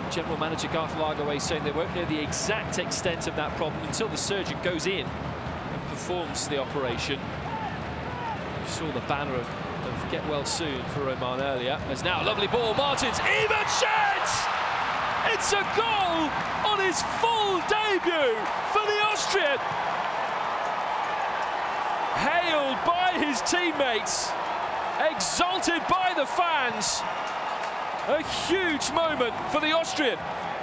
General Manager Garth Lagerwey saying they won't know the exact extent of that problem until the surgeon goes in and performs the operation. You saw the banner of get well soon for Roman earlier. There's now a lovely ball. Martins, Ivanschitz! It's a goal on his full debut for the Austrian. Hailed by his teammates, exalted by the fans. A huge moment for the Austrian.